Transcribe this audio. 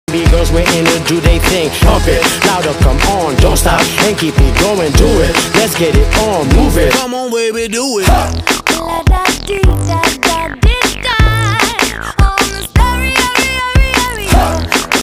B girls waiting to do they thing. Pump it, louder, come on, don't stop, and keep it going, do it. Let's get it on, move it. Come on, baby, do it.